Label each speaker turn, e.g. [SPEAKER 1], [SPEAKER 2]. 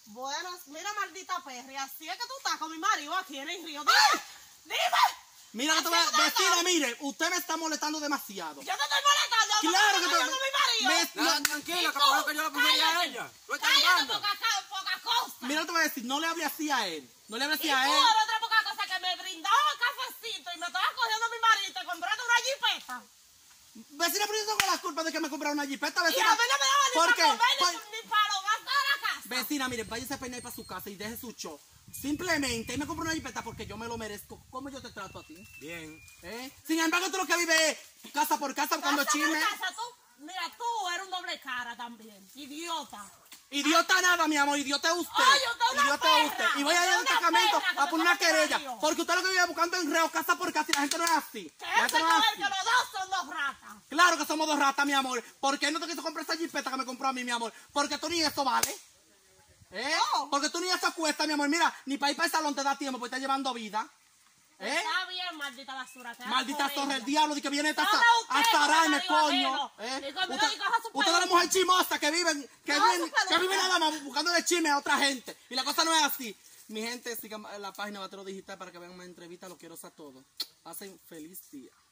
[SPEAKER 1] Bueno, mira, maldita perra, así es que tú estás con mi marido aquí en el río. Dime, dime.
[SPEAKER 2] Mira, que te voy a... Vecina, mire, usted me está molestando demasiado.
[SPEAKER 1] Yo te estoy molestando.
[SPEAKER 2] Claro que
[SPEAKER 1] te con mi marido.
[SPEAKER 3] No, tranquila, que por eso que yo la prefería a ella. Tú estás en
[SPEAKER 1] Cállate,
[SPEAKER 3] banda.
[SPEAKER 1] poca cosa.
[SPEAKER 2] Mira, te voy a decir, no le hable así a él. No le hable así
[SPEAKER 1] Y
[SPEAKER 2] a
[SPEAKER 1] tú,
[SPEAKER 2] él.
[SPEAKER 1] la otra poca cosa que me brindó cafecito y me estaba cogiendo mi marido y te compraste una jipeta.
[SPEAKER 2] Vecina, pero yo tengo la culpa de que me compraron una jipeta,
[SPEAKER 1] Y a mí
[SPEAKER 2] vecina.
[SPEAKER 1] no me daba ni
[SPEAKER 2] ¿Por
[SPEAKER 1] para
[SPEAKER 2] qué?
[SPEAKER 1] comer ni para lo gastar a la casa.
[SPEAKER 2] Vecina, mire, váyase a peinar para su casa y deje su show. Simplemente, él me compró una jipeta porque yo me lo merezco. ¿Cómo yo te trato a ti?
[SPEAKER 3] Bien.
[SPEAKER 2] Sin embargo, tú lo que vives es casa por casa buscando
[SPEAKER 1] Casa por
[SPEAKER 2] chisme.
[SPEAKER 1] casa, mira, tú eres un doble cara también. Idiota.
[SPEAKER 2] Idiota nada, mi amor, idiota es usted.
[SPEAKER 1] Oye, usted es una
[SPEAKER 2] Idiota es
[SPEAKER 1] perra.
[SPEAKER 2] usted. Y voy a ir al
[SPEAKER 1] Usted es una
[SPEAKER 2] destacamento
[SPEAKER 1] perra que
[SPEAKER 2] a
[SPEAKER 1] te
[SPEAKER 2] poner una
[SPEAKER 1] come tu
[SPEAKER 2] querella.
[SPEAKER 1] marido.
[SPEAKER 2] Porque usted lo que vive buscando enreo casa por casa y la gente no es así.
[SPEAKER 1] Que
[SPEAKER 2] La
[SPEAKER 1] ese
[SPEAKER 2] gente
[SPEAKER 1] no
[SPEAKER 2] no es
[SPEAKER 1] es que
[SPEAKER 2] así.
[SPEAKER 1] los dos son dos ratas.
[SPEAKER 2] Claro que somos dos ratas, mi amor. ¿Por qué no te quiso comprar esa jipeta que me compró a mí, mi amor? Porque tú ni eso vale.
[SPEAKER 1] No.
[SPEAKER 2] Porque tú ni eso cuesta, mi amor. Mira, ni para ir para el salón te da tiempo porque estás llevando vida.
[SPEAKER 1] Está bien, maldita basura.
[SPEAKER 2] Maldita zorra el diablo de que viene
[SPEAKER 1] No,
[SPEAKER 2] a
[SPEAKER 1] usted,
[SPEAKER 2] zararme,
[SPEAKER 1] marido
[SPEAKER 2] coño.
[SPEAKER 1] ajeno. Y conmigo,
[SPEAKER 2] Usted
[SPEAKER 1] y coja su
[SPEAKER 2] es una
[SPEAKER 1] peluca.
[SPEAKER 2] mujer chimosa que vive
[SPEAKER 1] Coja su peluca.
[SPEAKER 2] nada más buscando de chisme a otra gente. Y la cosa no es así. Mi gente, sigan la página Batero Digital para que vean más entrevistas. Los quiero a todos. Hacen feliz día.